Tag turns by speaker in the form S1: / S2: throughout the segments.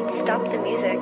S1: Stop the music.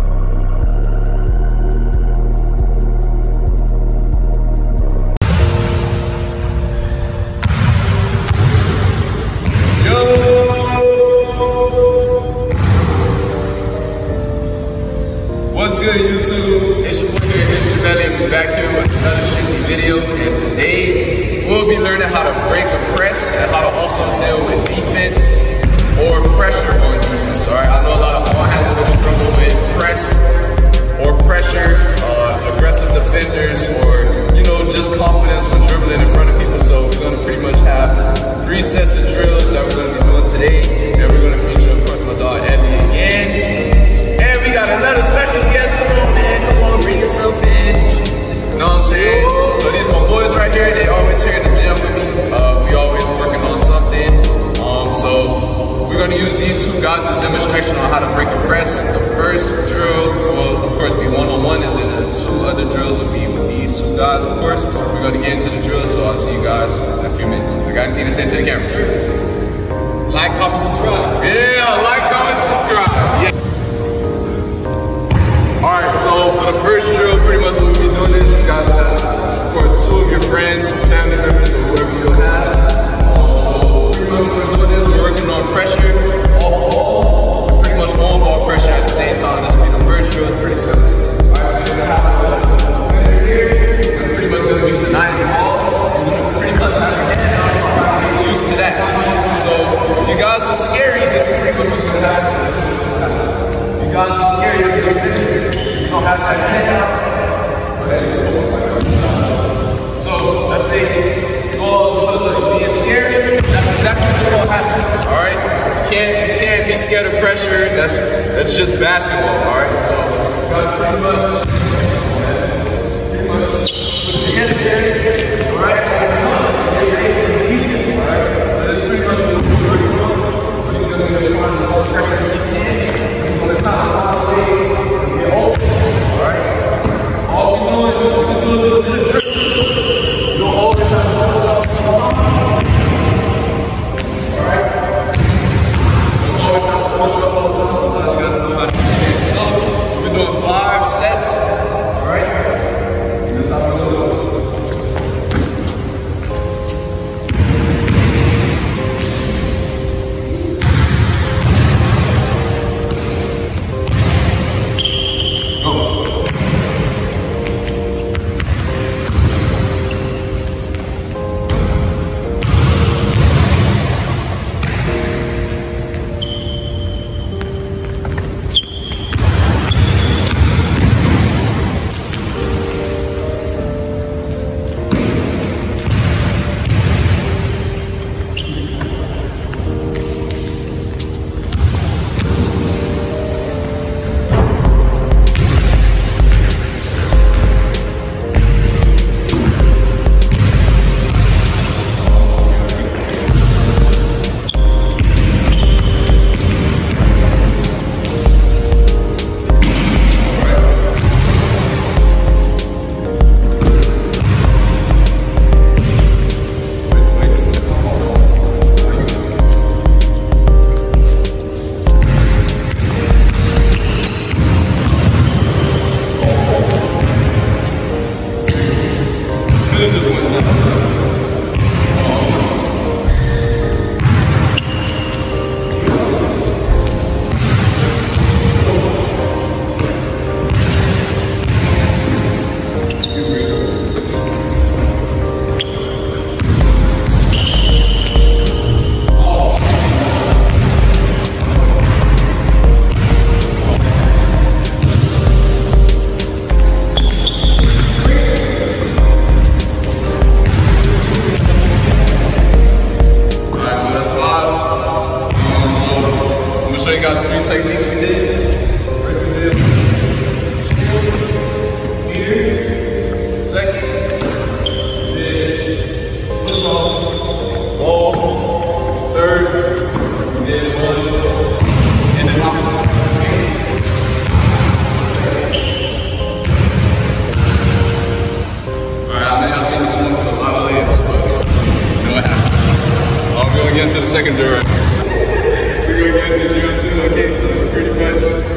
S2: What's good, YouTube? It's your boy here, Instrumental, and we're back here with another SHIFTY video. And today, we'll be learning how to break a press and how to also deal with defense or pressure on defense. Alright, I know a lot of ball handlers struggle with press or pressure, aggressive defenders, or just confidence when dribbling in front of people. So we're gonna pretty much have 3 sets of drills that we're gonna be doing today, and we're gonna feature, of course, my dog Eddie again. We got another special guest. Come on, man. Come on, bring yourself in. You know what I'm saying? So these my boys right here. They always here in the gym with me. We always working on something. So we're gonna use these 2 guys as demonstration on how to break a press. The first drill will, of course, be one-on-one, and then the 2 other drills will be with these 2 guys. Of course, we're gonna get into the drill. So I'll see you guys in a few minutes. I got anything to say to the camera?
S3: Like, comment, subscribe.
S2: Yeah, like, comment, subscribe. Yeah. Alright, so for the first drill, pretty much what we'll be doing is you guys have, of course, 2 of your friends, some family members, or whoever you'll have. So pretty much what we're doing is we're working on pressure, pretty much on ball pressure at the same time. This will be the first drill. It's pretty simple. Alright, so you're gonna have a defender here. You're pretty much gonna be denying the ball. You're gonna pretty much have to get used to that. So you guys are scary. This is pretty much what's gonna happen. You guys are scary. You don't have that head out. So let's say you go being scared. That's exactly what's gonna happen. All right, you can't be scared of pressure. That's just basketball. All right, so you got pretty much put your head there. All right, so that's pretty much what we're doing. So you're gonna be trying to hold pressure as you can. You're gonna come all the way. Show you guys 3 techniques we did. First we did meter, second, we did push off, ball, third, we did once, and then 2. Alright, I know y'all seen this one with a lot of layups, but you know what happened. We're gonna get into the second drill right now. We're gonna get into drill 2, okay, so pretty much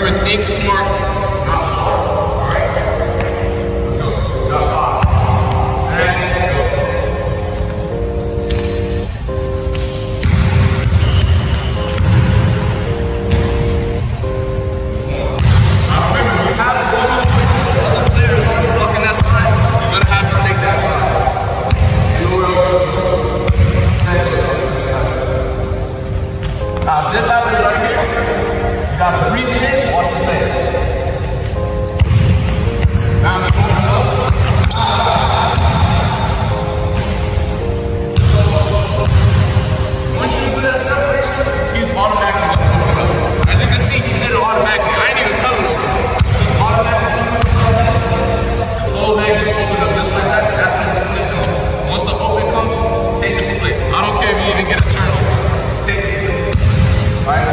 S2: Remember, think smart, not hard. All right? Let's go. We got 5. And go. Now remember, if you have one of the other players blocking that side, you're going to have to take that side. Now, if this happens right here, you gotta breathe it in, watch his legs. Now I'm going up. Once you do that separation, he's automatically going to open up. As you can see, he did it automatically. I ain't even telling him. He automatically his whole leg just opened up just like that. That's when the split comes. Once the open comes, take the split. I don't care if you even get a turnover. Take the split. Alright?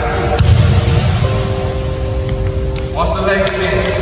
S2: Watch the legs again.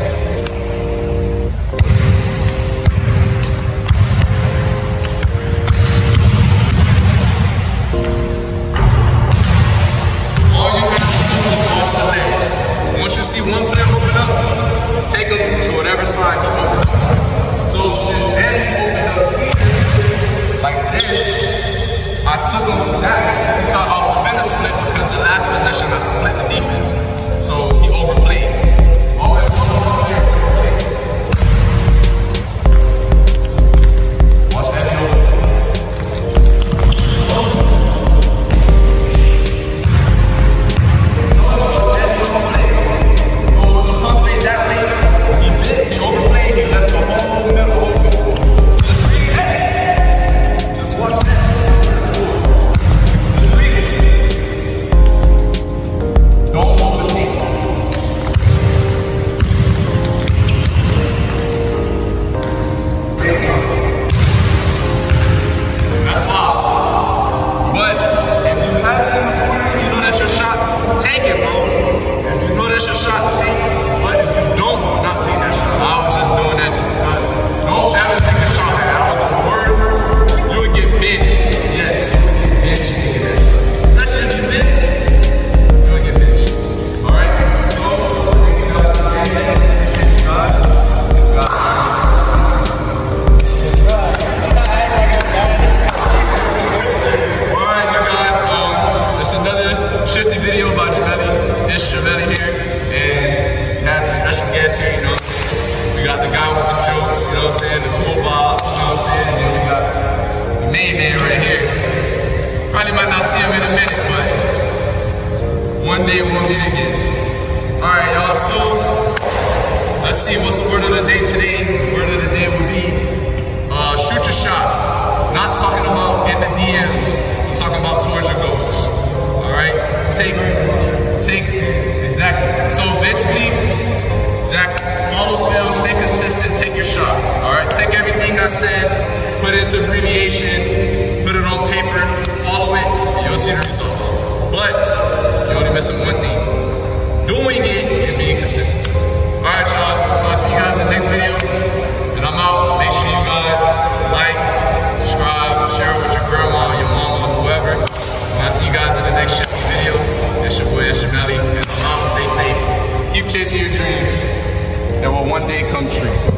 S2: All you have to do is watch the legs. Once you see one player open up, take them to whatever side he opened up. So since then he opened up like this, I took him that way. He thought I was finna split because the last possession I split the defense. So he overplayed. Always one player overplayed. Watch that shoulder. Shifty video by Javelli. It's Javelli here, and we have the special guest here, you know what I'm saying? We got the guy with the jokes, you know what I'm saying? The cool vibes, you know what I'm saying? And then we got the main man right here. Probably might not see him in a minute, but one day we'll meet again. All right, y'all, so let's see, what's the word of the day today? The word of the day would be shoot your shot. Not talking about in the DMs, I'm talking about towards your goals. Alright, take, exactly. So basically, exactly, follow film, stay consistent, take your shot. Alright, take everything I said, put it into abbreviation, put it on paper, follow it, and you'll see the results. But, you're only missing one thing, doing it and being consistent. Alright, y'all, so I'll see you guys in the next video, and I'm out. Make sure you guys like, subscribe, share it with your grandma, your mama, whoever. And I'll see you guys in the next Shifty video. It's your boy, it's Javelli, and I'm out. Stay safe. Keep chasing your dreams. They will one day come true.